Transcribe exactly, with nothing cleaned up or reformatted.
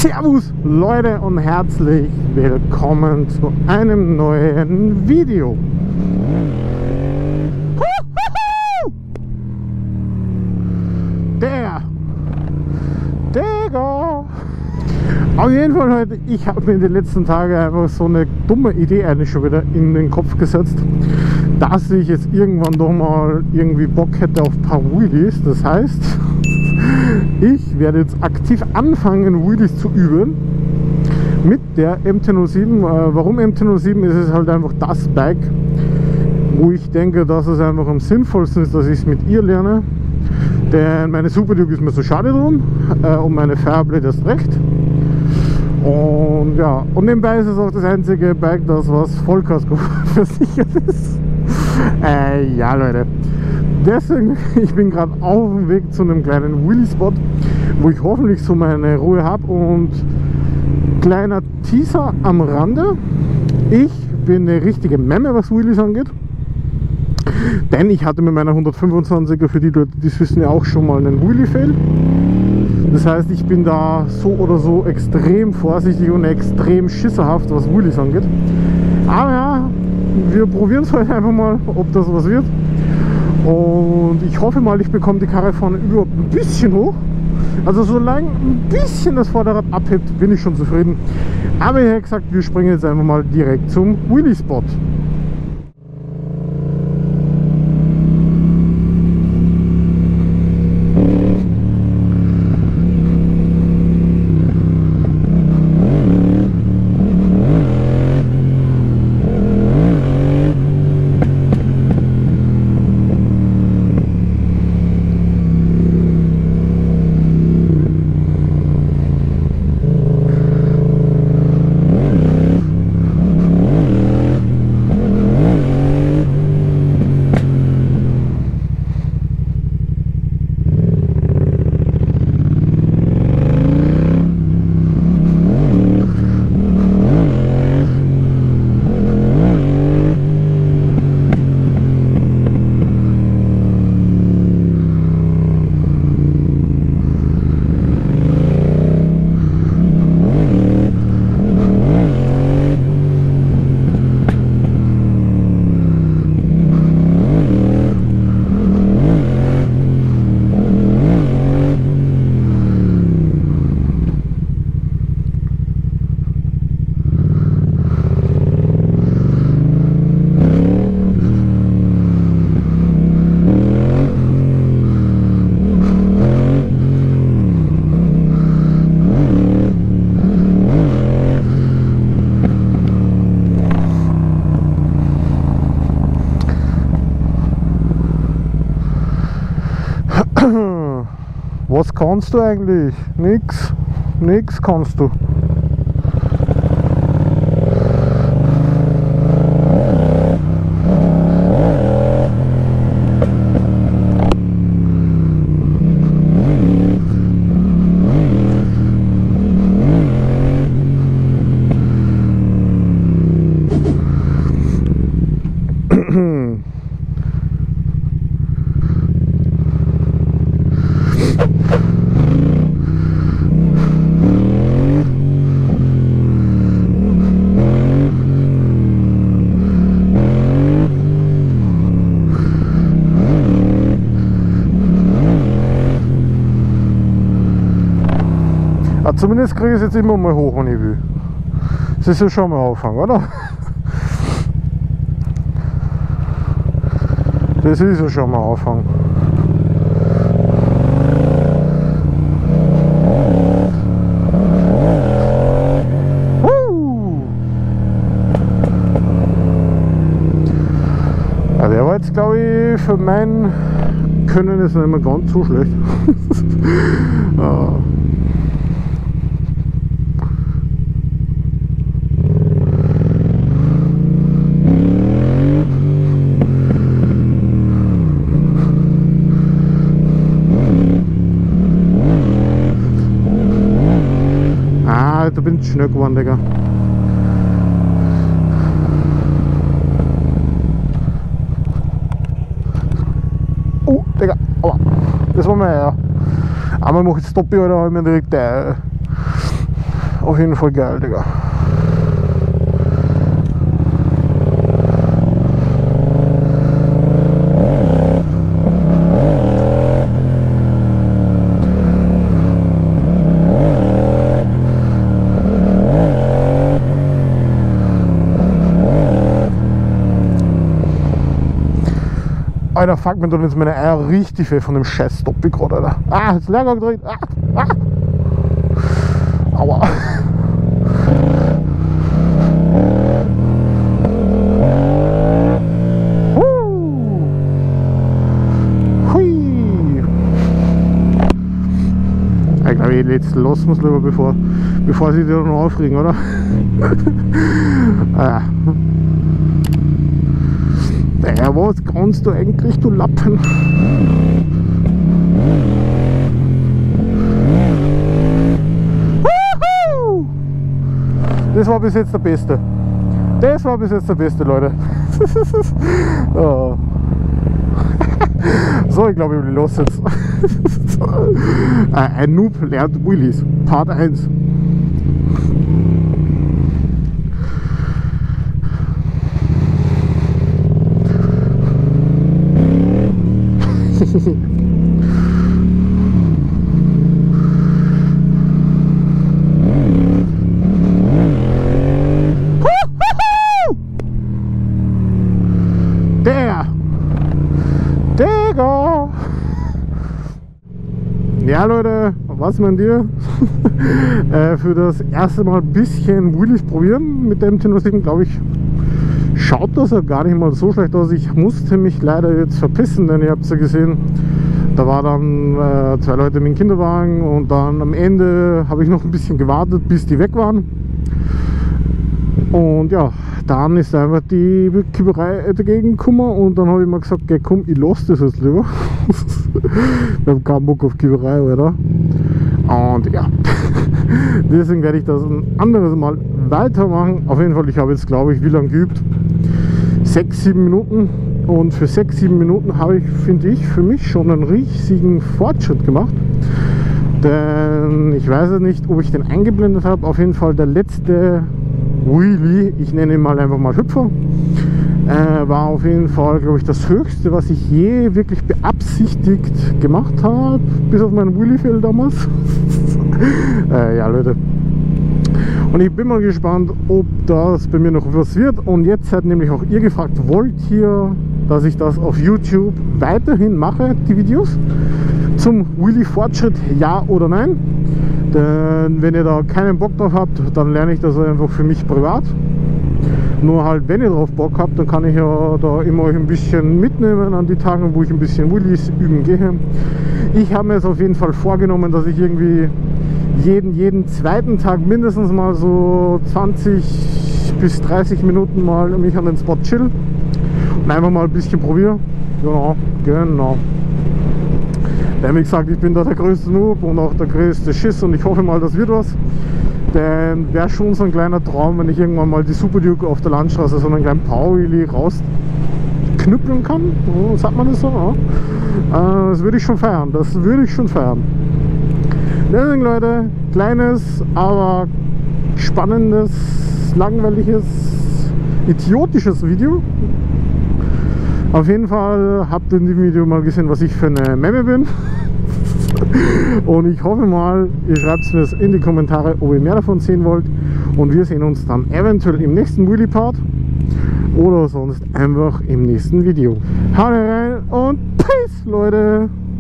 Servus Leute und herzlich willkommen zu einem neuen Video. Der Digga. Auf jeden Fall heute, ich habe mir in den letzten Tagen einfach so eine dumme Idee eigentlich schon wieder in den Kopf gesetzt, dass ich jetzt irgendwann doch mal irgendwie Bock hätte auf ein paar Wheelies. Das heißt, ich werde jetzt aktiv anfangen, Wheelies zu üben mit der M T null sieben. Warum M T null sieben? Ist es halt einfach das Bike, wo ich denke, dass es einfach am sinnvollsten ist, dass ich es mit ihr lerne. Denn meine Super Duke ist mir so schade drum äh, und meine Fairblade erst recht. Und ja, und nebenbei ist es auch das einzige Bike, das was Vollkasko versichert ist. Äh, ja Leute, deswegen, ich bin gerade auf dem Weg zu einem kleinen Wheelie-Spot, wo ich hoffentlich so meine Ruhe habe. Und kleiner Teaser am Rande, ich bin eine richtige Memme, was Wheelies angeht. Denn ich hatte mit meiner hundertfünfundzwanziger, für die Leute, die es wissen, ja auch schon mal einen Wheelie-Fail. Das heißt, ich bin da so oder so extrem vorsichtig und extrem schisserhaft, was Wheelies angeht. Aber ja, wir probieren es heute einfach mal, ob das was wird. Und ich hoffe mal, ich bekomme die Karre vorne überhaupt ein bisschen hoch. Also solange ein bisschen das Vorderrad abhebt, bin ich schon zufrieden. Aber wie gesagt, wir springen jetzt einfach mal direkt zum Wheelie-Spot. Was kannst du eigentlich? Nix. Nix kannst du. Zumindest kriege ich es jetzt immer mal hoch, wenn ich will. Das ist ja schon mal Aufhang, oder? Das ist ja schon mal Aufhang. Ja, der war jetzt, glaube ich, für mein Können ist nicht mehr ganz so schlecht. Ja. Da bin ich schnell geworden, Digga. Oh, Digga, aua. Das war mir ja. Einmal mache ich Stoppi, Alter, hab ich mir direkt äh, Auf jeden Fall geil, Digga. Alter, fuck, mir tun jetzt meine Eier richtig weh von dem scheiß Stopp gerade, Alter. Ah, jetzt Leergang gedreht. Ah, ah. Aua. Huh. Hui. Ich glaube, jetzt lassen wir es lieber, bevor, bevor sie die noch aufregen, oder? Ah. Ja, was kannst du eigentlich, du Lappen? Woohoo! Das war bis jetzt der Beste. Das war bis jetzt der Beste, Leute. Oh. So, ich glaube, ich los jetzt. Ein Noob lernt Wheelies. Part eins. Der! Digga! Ja, Leute, was meint ihr? äh, für das erste Mal ein bisschen Wheelies probieren mit dem Tenosigen, glaube ich, schaut das ja gar nicht mal so schlecht aus. Ich musste mich leider jetzt verpissen, denn ihr habt es ja gesehen, da war dann äh, zwei Leute mit dem Kinderwagen und dann am Ende habe ich noch ein bisschen gewartet, bis die weg waren. Und ja, dann ist einfach die Kipperei dagegen gekommen und dann habe ich mir gesagt, okay, komm, ich lasse das jetzt lieber. Wir haben keinen Bock auf Kipperei, oder? Und ja, deswegen werde ich das ein anderes Mal weitermachen. Auf jeden Fall, ich habe jetzt, glaube ich, wie lange geübt? sechs, sieben Minuten. Und für sechs, sieben Minuten habe ich, finde ich, für mich schon einen riesigen Fortschritt gemacht. Denn ich weiß nicht, ob ich den eingeblendet habe. Auf jeden Fall der letzte Wheelie, ich nenne ihn mal einfach mal Hüpfer, äh, war auf jeden Fall, glaube ich, das höchste, was ich je wirklich beabsichtigt gemacht habe, bis auf meinen Wheelie-Fail damals. äh, ja, Leute. Und ich bin mal gespannt, ob das bei mir noch was wird. Und jetzt seid nämlich auch ihr gefragt, wollt ihr, dass ich das auf YouTube weiterhin mache, die Videos zum Wheelie-Fortschritt, ja oder nein? Denn wenn ihr da keinen Bock drauf habt, dann lerne ich das einfach für mich privat. Nur halt, wenn ihr drauf Bock habt, dann kann ich ja da immer euch ein bisschen mitnehmen an die Tage, wo ich ein bisschen Wheelies üben gehe. Ich habe mir jetzt auf jeden Fall vorgenommen, dass ich irgendwie jeden, jeden zweiten Tag mindestens mal so zwanzig bis dreißig Minuten mal mich an den Spot chill und einfach mal ein bisschen probiere. Genau, genau. Denn wie gesagt, ich bin da der größte Noob und auch der größte Schiss und ich hoffe mal, das wird was. Denn wäre schon so ein kleiner Traum, wenn ich irgendwann mal die Super Duke auf der Landstraße so einen kleinen Power-Wheelie rausknüppeln kann. So, sagt man das so? Ja. Das würde ich schon feiern, das würde ich schon feiern. Deswegen, Leute, kleines, aber spannendes, langweiliges, idiotisches Video. Auf jeden Fall habt ihr in dem Video mal gesehen, was ich für eine Memme bin. Und ich hoffe mal, ihr schreibt mir in die Kommentare, ob ihr mehr davon sehen wollt. Und wir sehen uns dann eventuell im nächsten Wheelie-Part oder sonst einfach im nächsten Video. Haut rein und Peace, Leute!